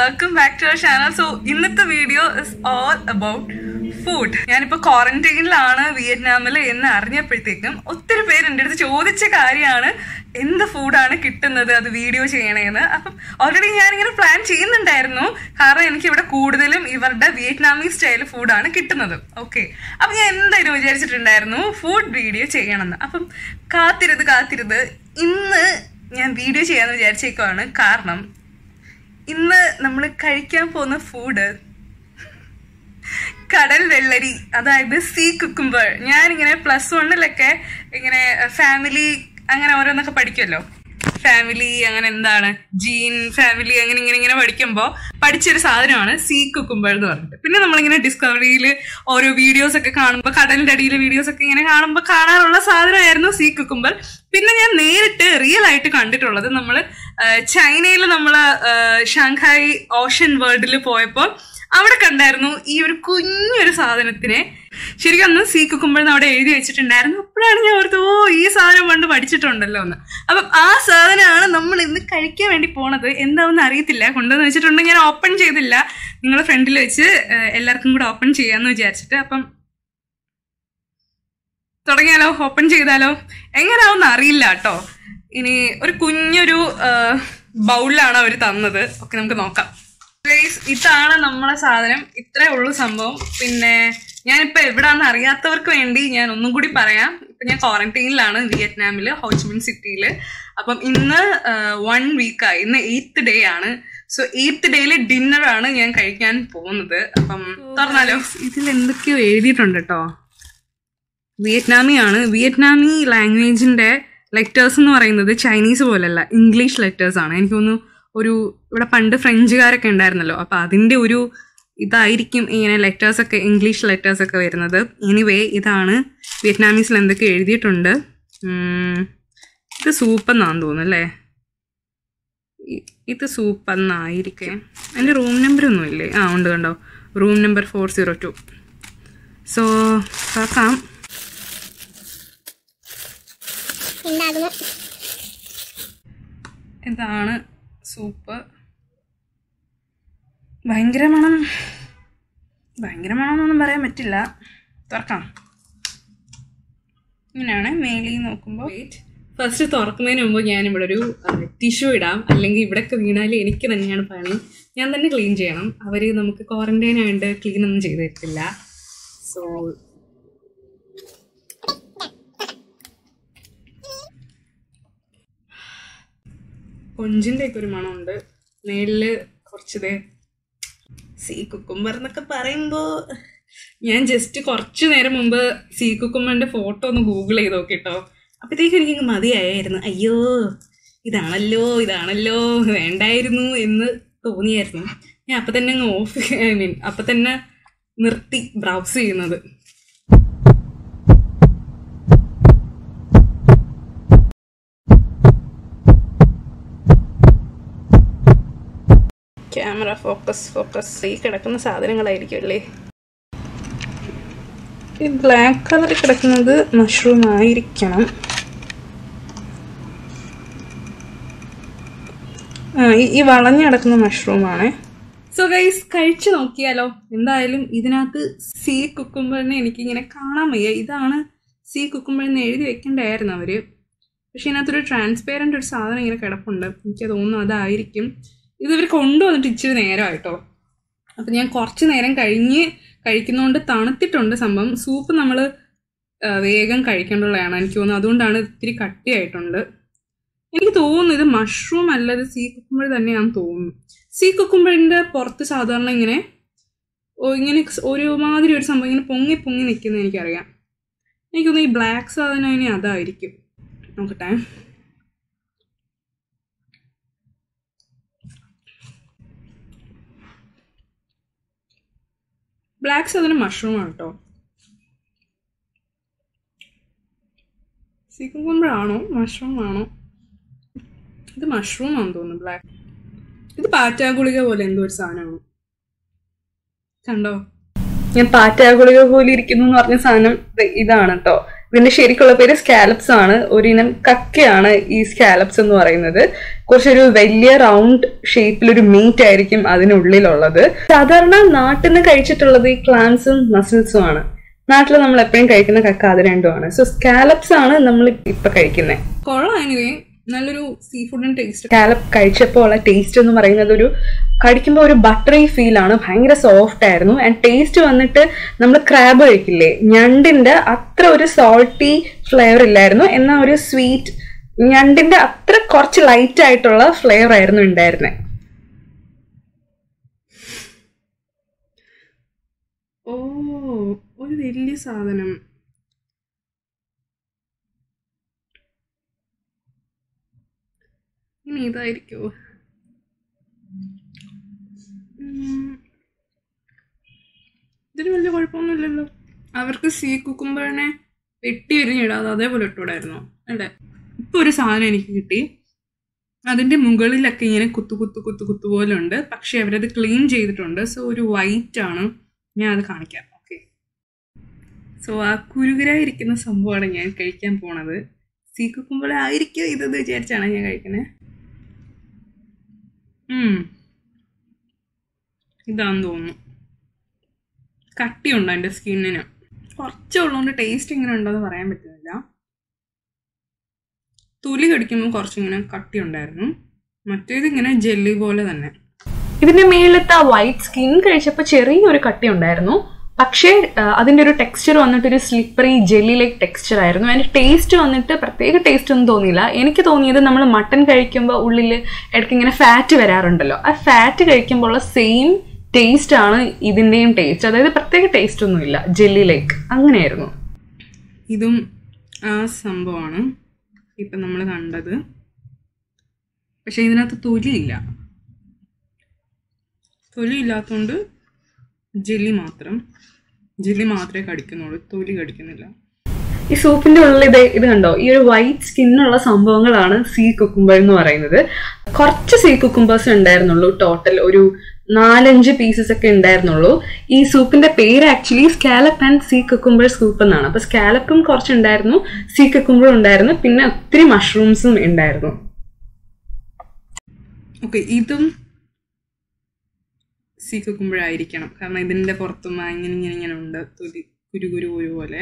welcome back to our channel. So ഇന്നത്തെ video is all about food. ഞാനിപ്പോൾ ക്വാറന്റൈനിലാണ് വിയറ്റ്നാമിൽ എന്ന് അറിഞ്ഞപ്പോഴത്തേക്കും ഒത്തിരി പേര് എൻ്റെ അടുത്ത് ചോദിച്ച കാര്യമാണ് എന്ത് ഫുഡാണ് കിട്ടുന്നത്, അത് വീഡിയോ ചെയ്യണേന്ന്. അപ്പം ഓൾറെഡി ഞാനിങ്ങനെ പ്ലാൻ ചെയ്യുന്നുണ്ടായിരുന്നു, കാരണം എനിക്ക് ഇവിടെ കൂടുതലും ഇവരുടെ വിയറ്റ്നാമീസ് സ്റ്റൈൽ ഫുഡാണ് കിട്ടുന്നത്. ഓക്കെ, അപ്പം ഞാൻ എന്തായാലും വിചാരിച്ചിട്ടുണ്ടായിരുന്നു ഫുഡ് വീഡിയോ ചെയ്യണമെന്ന്. അപ്പം കാത്തിരുത് ഇന്ന് ഞാൻ വീഡിയോ ചെയ്യാമെന്ന് വിചാരിച്ചേക്കുവാണ്. കാരണം ഇന്ന് നമ്മൾ കഴിക്കാൻ പോകുന്ന ഫുഡ് കടൽ വെള്ളരി, അതായത് സീ കുക്കുംബർ. ഞാനിങ്ങനെ +1 ഇങ്ങനെ ഫാമിലി അങ്ങനെ ഓരോന്നൊക്കെ പഠിക്കുമല്ലോ, ഫാമിലി അങ്ങനെ എന്താണ് ജീൻ ഫാമിലി അങ്ങനെ ഇങ്ങനെ പഠിക്കുമ്പോൾ പഠിച്ചൊരു സാധനമാണ് സീ കുക്കുംബർ എന്ന് പറഞ്ഞിട്ട്. പിന്നെ നമ്മളിങ്ങനെ ഡിസ്കവറിയിൽ ഓരോ വീഡിയോസ് ഒക്കെ കാണുമ്പോൾ, കടലിന്റെ അടിയിലെ വീഡിയോസ് ഒക്കെ ഇങ്ങനെ കാണുമ്പോൾ കാണാനുള്ള സാധനമായിരുന്നു സീ കുക്കുംബർ. പിന്നെ ഞാൻ നേരിട്ട് റിയൽ ആയിട്ട് കണ്ടിട്ടുള്ളത് നമ്മൾ ചൈനയിൽ നമ്മൾ ഷാങ്ഹായ് ഓഷൻ വേൾഡിൽ പോയപ്പോൾ അവിടെ കണ്ടായിരുന്നു ഈ ഒരു കുഞ്ഞൊരു സാധനത്തിനെ. ശരിക്കും അന്ന് സീ കുക്കുംബർ എന്ന് അവിടെ എഴുതി വെച്ചിട്ടുണ്ടായിരുന്നു. അപ്പോഴാണ് ഞാൻ ഓർത്ത്, ഓ ഈ സാധനം പണ്ട് പഠിച്ചിട്ടുണ്ടല്ലോ എന്ന്. അപ്പം ആ സാധനമാണ് നമ്മൾ ഇന്ന് കഴിക്കാൻ വേണ്ടി പോണത്. എന്താണെന്ന് അറിയത്തില്ല, കൊണ്ടുവന്ന് വെച്ചിട്ടുണ്ടെങ്കിൽ ഞാൻ ഓപ്പൺ ചെയ്തില്ല. നിങ്ങളുടെ ഫ്രണ്ടിൽ വെച്ച് എല്ലാവർക്കും കൂടെ ഓപ്പൺ ചെയ്യാമെന്ന് വിചാരിച്ചിട്ട്. അപ്പം തുടങ്ങിയാലോ, ഓപ്പൺ ചെയ്താലോ? എങ്ങനെയാവുമെന്ന് അറിയില്ല കേട്ടോ. ഇനി ഒരു കുഞ്ഞൊരു ബൗളിലാണ് അവർ തന്നത്. ഓക്കെ, നമുക്ക് നോക്കാം. ഇതാണ് നമ്മളെ സാധനം, ഇത്രേ ഉള്ളൂ സംഭവം. പിന്നെ ഞാനിപ്പോൾ എവിടാന്ന് അറിയാത്തവർക്ക് വേണ്ടി ഞാൻ ഒന്നും കൂടി പറയാം. ഇപ്പം ഞാൻ ക്വാറന്റൈനിലാണ് വിയറ്റ്നാമിൽ, ഹോച്ചിമിൻ സിറ്റിയിൽ. അപ്പം ഇന്ന് 1 വീക്കായി, ഇന്ന് 8th ഡേ ആണ്. സോ 8th ഡേയിലെ ഡിന്നറാണ് ഞാൻ കഴിക്കാൻ പോകുന്നത്. അപ്പം തുറന്നാലോ? ഇതിൽ എന്തൊക്കെയോ എഴുതിയിട്ടുണ്ട് കേട്ടോ. വിയറ്റ്നാമിയാണ്. വിയറ്റ്നാമി ലാംഗ്വേജിന്റെ ലെറ്റേഴ്സ് എന്ന് പറയുന്നത് ചൈനീസ് പോലെയല്ല, ഇംഗ്ലീഷ് ലെറ്റേഴ്സ് ആണ്. എനിക്ക് തോന്നുന്നു ഇവിടെ പണ്ട് ഫ്രഞ്ചുകാരൊക്കെ ഉണ്ടായിരുന്നല്ലോ, അപ്പൊ അതിന്റെ ഒരു ഇതായിരിക്കും ഇങ്ങനെ ലെറ്റേഴ്സൊക്കെ, ഇംഗ്ലീഷ് ലെറ്റേഴ്സൊക്കെ വരുന്നത്. എനിവേ, ഇതാണ് വിയറ്റ്നാമീസിൽ എന്തൊക്കെ എഴുതിയിട്ടുണ്ട്. ഇത് സൂപ്പ് എന്നാന്ന് തോന്നുന്നു അല്ലേ? ഇത് സൂപ്പ് എന്നായിരിക്കേ. എൻ്റെ റൂം നമ്പർ ഒന്നും ഇല്ലേ? ഉണ്ട്, കണ്ടോ, റൂം നമ്പർ 402. സോ നോക്കാം. ഇതാണ് സൂപ്പ്. ഭയങ്കര മണമെന്നൊന്നും പറയാൻ പറ്റില്ല. തുറക്കാം. ഇങ്ങനെയാണ് മേലിൽ നോക്കുമ്പോൾ. ഫസ്റ്റ് തുറക്കുന്നതിന് മുമ്പ് ഞാനിവിടെ ഒരു ടിഷ്യൂ ഇടാം, അല്ലെങ്കിൽ ഇവിടെയൊക്കെ വീണാൽ എനിക്ക് തന്നെയാണ് പണി. ഞാൻ തന്നെ ക്ലീൻ ചെയ്യണം. അവർ നമുക്ക് ക്വാറന്റൈൻ ആയതുകൊണ്ട് ക്ലീനൊന്നും ചെയ്ത് തരത്തില്ല. സോ കൊഞ്ചിൻ്റെ ഒക്കെ ഒരു മണമുണ്ട്. മേളില് കുറച്ചതേ സീ കുക്കുംബർ എന്നൊക്കെ പറയുമ്പോൾ ഞാൻ ജസ്റ്റ് കുറച്ചു നേരം മുമ്പ് സീ കുക്കുംബറിന്റെ ഫോട്ടോ ഒന്ന് ഗൂഗിൾ ചെയ്ത് നോക്കിട്ടോ. അപ്പോഴത്തേക്കും എനിക്കങ്ങ് മതിയായിരുന്നു. അയ്യോ ഇതാണല്ലോ വേണ്ടായിരുന്നു എന്ന് തോന്നിയായിരുന്നു. ഞാൻ അപ്പം തന്നെ അങ്ങ് അപ്പം തന്നെ നിർത്തി ബ്രൗസ് ചെയ്യുന്നത്. ക്യാമറ ഫോക്കസ് ഈ കിടക്കുന്ന സാധനങ്ങളായിരിക്കും അല്ലേ? ഈ ബ്ലാക്ക് കളറിൽ കിടക്കുന്നത് മഷ്റൂം ആയിരിക്കണം. ഈ വളഞ്ഞു കിടക്കുന്ന മഷ്റൂമാണ്. സോ ഗൈസ്, കഴിച്ചു നോക്കിയാലോ? എന്തായാലും ഇതിനകത്ത് സീ കുക്കുംബറിനെ എനിക്കിങ്ങനെ കാണാൻ വയ്യ. ഇതാണ് സീ കുക്കുംബർ എന്ന് എഴുതി വെക്കണ്ടായിരുന്നു അവര്. പക്ഷെ ഇതിനകത്തൊരു ട്രാൻസ്പെയറൻ്റ് ഒരു സാധനം ഇങ്ങനെ കിടപ്പുണ്ട്. എനിക്ക് തോന്നുന്നു അതായിരിക്കും. ഇവർ കൊണ്ടുവന്നിട്ട് ഇച്ചിരി നേരമായിട്ടോ. അപ്പം ഞാൻ കുറച്ച് നേരം കഴിഞ്ഞ് കഴിക്കുന്നതുകൊണ്ട് തണുത്തിട്ടുണ്ട് സംഭവം. സൂപ്പ് നമ്മൾ വേഗം കഴിക്കേണ്ടതാണ് എനിക്ക് തോന്നുന്നു. അതുകൊണ്ടാണ് ഇത്തിരി കട്ടിയായിട്ടുണ്ട്. എനിക്ക് തോന്നുന്നു ഇത് മഷ്റൂം അല്ല, ഇത് സീ കുക്കുംബർ തന്നെയാണെന്ന് തോന്നുന്നു. സീ കുക്കുംബറിൻ്റെ പുറത്ത് സാധാരണ ഇങ്ങനെ ഒരുമാതിരി ഒരു സംഭവം ഇങ്ങനെ പൊങ്ങി നിൽക്കുന്നത് എനിക്കറിയാം. എനിക്ക് തോന്നുന്നു ഈ ബ്ലാക്ക് സാധനം ഇനി അതായിരിക്കും. നോക്കട്ടെ. ബ്ലാക്ക് സാധനം മഷ്റൂമാണ് കേട്ടോ. സീ കുക്കുംബർ ആണോ മഷ്റൂം ആണോ? ഇത് മഷ്റൂം ആണെന്ന് തോന്നുന്നു. ബ്ലാക്ക് ഇത് പാറ്റാ ഗുളിക പോലെ എന്തോ ഒരു സാധനമാണ്. കണ്ടോ, ഞാൻ പാറ്റാ ഗുളിക പോലെ ഇരിക്കുന്നു എന്ന് പറഞ്ഞ സാധനം ഇതാണ് കേട്ടോ. ഇതിന്റെ ശരിക്കുള്ള പേര് സ്കാലപ്സ് ആണ്. ഒരിനം കക്കയാണ് ഈ സ്കാലപ്സ് എന്ന് പറയുന്നത്. കുറച്ചൊരു വലിയ റൗണ്ട് ഷേപ്പിലൊരു മീറ്റ് ആയിരിക്കും അതിനുള്ളിലുള്ളത്. സാധാരണ നാട്ടിൽ നിന്ന് കഴിച്ചിട്ടുള്ളത് ഈ ക്ലാംസും മസിൽസും ആണ്. നാട്ടിൽ നമ്മൾ എപ്പോഴും കഴിക്കുന്ന കക്ക അത് രണ്ടുമാണ്. സോ സ്കാലപ്സ് ആണ് നമ്മൾ ഇപ്പൊ കഴിക്കുന്നത്. കൊള്ളാം, നല്ലൊരു സീ ഫുഡിന്റെ ടേസ്റ്റ്. സ്കാലപ്പ് കഴിച്ചപ്പോൾ ഉള്ള ടേസ്റ്റ് എന്ന് പറയുന്നത് ഒരു കഴിക്കുമ്പോൾ ഒരു ബട്ടറി ഫീൽ ആണ്. ഭയങ്കര സോഫ്റ്റ് ആയിരുന്നു. ആൻഡ് ടേസ്റ്റ് വന്നിട്ട് നമ്മൾ ക്രാബ് കഴിക്കില്ലേ, ഞണ്ടിന്റെ അത്ര ഒരു സോൾട്ടി ഫ്ലേവർ ഇല്ലായിരുന്നു. എന്നാൽ ഒരു സ്വീറ്റ് ഞണ്ടിന്റെ അത്ര കുറച്ച് ലൈറ്റ് ആയിട്ടുള്ള ഫ്ലേവർ ആയിരുന്നു ഉണ്ടായിരുന്നത്. ഓ, ഒരു വലിയ സാധനം. ഇനി ഇതായിരിക്കുമോ? ഇതിന് വലിയ കുഴപ്പമൊന്നുമില്ലല്ലോ. അവർക്ക് സീ കുക്കുംബറിനെ വെട്ടി എരിഞ്ഞിടാതെ അതേപോലെ ഇട്ടൂടായിരുന്നു അല്ലേ? ഇപ്പൊ ഒരു സാധനം എനിക്ക് കിട്ടി. അതിന്റെ മുകളിലൊക്കെ ഇങ്ങനെ കുത്തു പോലെ ഉണ്ട്. പക്ഷെ അവരത് ക്ലീൻ ചെയ്തിട്ടുണ്ട്. സോ ഒരു വൈറ്റ് ആണ്. ഞാൻ അത് കാണിക്കാം. ഓക്കെ, സോ ആ കുരുകുരായിരിക്കുന്ന സംഭവമാണ് ഞാൻ കഴിക്കാൻ പോണത്. സീ കുക്കുംബർ ആയിരിക്കും ഇതെന്ന് വിചാരിച്ചാണ് ഞാൻ കഴിക്കുന്നത്. ഇതാന്ന് തോന്നുന്നു. കട്ടിയുണ്ട് എൻ്റെ സ്കിന്നിന്. കുറച്ചുള്ളതുകൊണ്ട് ടേസ്റ്റ് ഇങ്ങനെ ഉണ്ടോയെന്ന് പറയാൻ പറ്റുന്നില്ല. തൊലി കടിക്കുമ്പോൾ കുറച്ചിങ്ങനെ കട്ടി ഉണ്ടായിരുന്നു. മറ്റേത് ഇങ്ങനെ ജെല്ലി പോലെ തന്നെ. ഇതിന്റെ മേളിലത്തെ ആ വൈറ്റ് സ്കിൻ കഴിച്ചപ്പോൾ ചെറിയൊരു കട്ടി ഉണ്ടായിരുന്നു. പക്ഷേ അതിൻ്റെ ഒരു ടെക്സ്ചർ വന്നിട്ട് ഒരു സ്ലിപ്പറി ജെല്ലി ലൈക്ക് ടെക്സ്ചർ ആയിരുന്നു. അതിൻ്റെ ടേസ്റ്റ് വന്നിട്ട് പ്രത്യേക ടേസ്റ്റ് ഒന്നും തോന്നിയില്ല. എനിക്ക് തോന്നിയത് നമ്മൾ മട്ടൺ കഴിക്കുമ്പോൾ ഉള്ളിൽ ഇടയ്ക്ക് ഇങ്ങനെ ഫാറ്റ് വരാറുണ്ടല്ലോ, ആ ഫാറ്റ് കഴിക്കുമ്പോൾ ഉള്ള സെയിം ടേസ്റ്റ് ആണ് ഇതിൻ്റെയും ടേസ്റ്റ്. അതായത് പ്രത്യേക ടേസ്റ്റ് ഒന്നുമില്ല, ജെല്ലി ലൈക്ക് അങ്ങനെയായിരുന്നു. ഇതും ആ സംഭവമാണ് ഇപ്പം നമ്മൾ കണ്ടത്. പക്ഷെ ഇതിനകത്ത് തൊലിയില്ല. തൊലി ഇല്ലാത്തതുകൊണ്ട് ജെല്ലി മാത്രമേ കടിക്കുന്നുള്ളൂ, തൊലി കടിക്കുന്നില്ല. ഈ സൂപ്പിന്റെ ഉള്ളിൽ ഇത് കണ്ടോ, ഈ ഒരു വൈറ്റ് സ്കിന്നുള്ള സംഭവങ്ങളാണ് സീ കുക്കുംബർ എന്ന് പറയുന്നത്. കുറച്ച് സീ കുക്കുംബേഴ്സ് ഉണ്ടായിരുന്നുള്ളൂ. ടോട്ടൽ ഒരു 4-5 പീസസ് ഒക്കെ ഉണ്ടായിരുന്നുള്ളൂ. ഈ സൂപ്പിന്റെ പേര് actually scallop and sea cucumber soup എന്നാണ്. അപ്പൊ സ്കാലപ്പും കുറച്ചുണ്ടായിരുന്നു, സീ കുക്കുംബറും ഉണ്ടായിരുന്നു, പിന്നെ ഒത്തിരി മഷ്റൂംസും ഉണ്ടായിരുന്നു. ഓക്കെ, ഇതും സീ കുക്കുംബർ ആയിരിക്കണം. കാരണം ഇതിന്റെ പുറത്തും ഇങ്ങനെ ഉണ്ട് തൊലി കുരു പോലെ.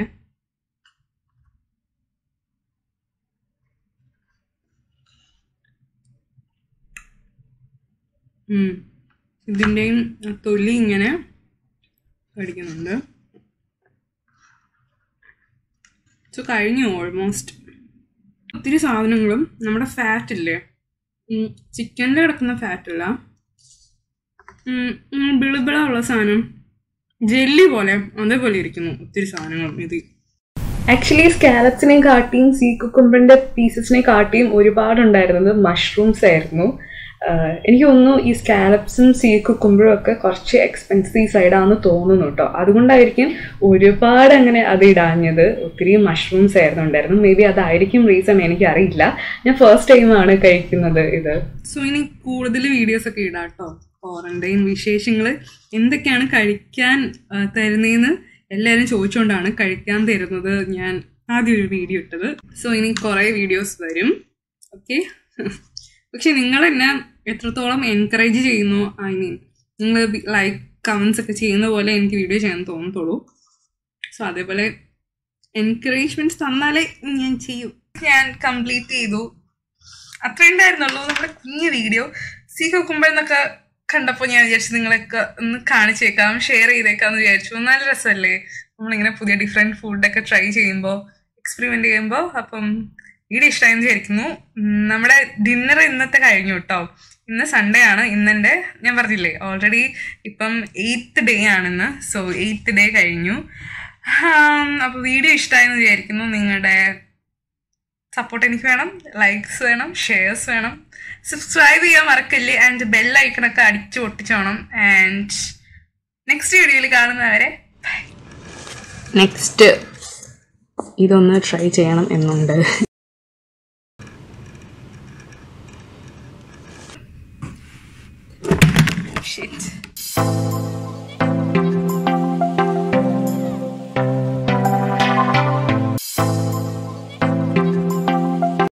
ഇതിന്റെയും തൊലി ഇങ്ങനെ കടിക്കുന്നുണ്ട്. സോ കഴിഞ്ഞു ഓൾമോസ്റ്റ്. ഒത്തിരി സാധനങ്ങളും നമ്മുടെ ഫാറ്റ് ഇല്ലേ, ചിക്കനിൽ കിടക്കുന്ന ഫാറ്റല്ല, ബിളിബിളുള്ള സാധനം ജെല്ലി പോലെ അതേപോലെ ഇരിക്കുന്നു ഒത്തിരി സാധനങ്ങളും. ഇത് ആക്ച്വലി സ്കാലപ്സിനെ കാട്ടിയും സീ കുക്കുംബറിന്റെ പീസസിനെ കാട്ടിയും ഒരുപാടുണ്ടായിരുന്നത് മഷ്റൂംസ് ആയിരുന്നു. എനിക്ക് തോന്നുന്നു ഈ സ്കാലപ്സും സീ കുക്കുംബറും ഒക്കെ കുറച്ച് എക്സ്പെൻസീവ് സൈഡാണെന്ന് തോന്നുന്നു കേട്ടോ. അതുകൊണ്ടായിരിക്കും ഒരുപാട് അങ്ങനെ അത് ഇടാഞ്ഞത്. ഒത്തിരി മഷ്റൂംസ് ആയിരുന്നു ഉണ്ടായിരുന്നു. മേ ബി അതായിരിക്കും റീസൺ, എനിക്കറിയില്ല. ഞാൻ ഫസ്റ്റ് ടൈമാണ് കഴിക്കുന്നത് ഇത്. സോ ഇനി കൂടുതൽ വീഡിയോസ് ഒക്കെ ഇടാം കേട്ടോ. ക്വാറന്റൈൻ വിശേഷങ്ങൾ എന്തൊക്കെയാണ് കഴിക്കാൻ തരുന്നതെന്ന് എല്ലാവരും ചോദിച്ചുകൊണ്ടാണ് കഴിക്കാൻ തരുന്നത് ഞാൻ ആദ്യം ഒരു വീഡിയോ ഇട്ടത്. സോ ഇനി കുറേ വീഡിയോസ് വരും. ഓക്കെ, പക്ഷെ നിങ്ങൾ എന്നെ എത്രത്തോളം എൻകറേജ് ചെയ്യുന്നു, ഐ മീൻ നിങ്ങൾ ലൈക്ക് കമൻസ് ഒക്കെ ചെയ്യുന്ന പോലെ എനിക്ക് വീഡിയോ ചെയ്യാൻ തോന്നത്തുള്ളൂ. സോ അതേപോലെ എൻകറേജ്മെന്റ്സ് തന്നാലേ ഞാൻ ചെയ്യൂ. ഞാൻ കംപ്ലീറ്റ് ചെയ്തു. അത്ര ഉണ്ടായിരുന്നുള്ളൂ നമ്മുടെ കുഞ്ഞു വീഡിയോ. സീ കുക്കുംബർ എന്നൊക്കെ കണ്ടപ്പോൾ ഞാൻ വിചാരിച്ചു നിങ്ങളൊക്കെ ഒന്ന് കാണിച്ചേക്കാം, ഷെയർ ചെയ്തേക്കാന്ന് വിചാരിച്ചു. നല്ല രസമല്ലേ നമ്മളിങ്ങനെ പുതിയ ഡിഫറെൻറ്റ് ഫുഡൊക്കെ ട്രൈ ചെയ്യുമ്പോൾ, എക്സ്പെരിമെന്റ് ചെയ്യുമ്പോൾ. അപ്പം വീഡിയോ ഇഷ്ടമായെന്ന് വിചാരിക്കുന്നു. നമ്മുടെ ഡിന്നർ ഇന്നത്തെ കഴിഞ്ഞു കേട്ടോ. ഇന്ന് സൺഡേ ആണ്. ഇന്നെൻ്റെ ഞാൻ പറഞ്ഞില്ലേ ഓൾറെഡി ഇപ്പം 8th ഡേ ആണെന്ന്. സോ 8th ഡേ കഴിഞ്ഞു. അപ്പോൾ വീഡിയോ ഇഷ്ടമായെന്ന് വിചാരിക്കുന്നു. നിങ്ങളുടെ സപ്പോർട്ട് എനിക്ക് വേണം, ലൈക്സ് വേണം, ഷെയർസ് വേണം, സബ്സ്ക്രൈബ് ചെയ്യാൻ മറക്കല്ലേ, ആൻഡ് ബെൽ ഐക്കണൊക്കെ അടിച്ചു പൊട്ടിച്ചോണം. ആൻഡ് നെക്സ്റ്റ് വീഡിയോയിൽ കാണുന്നവരെ ബൈ. നെക്സ്റ്റ് ഇതൊന്ന് ട്രൈ ചെയ്യണം എന്നുണ്ട്.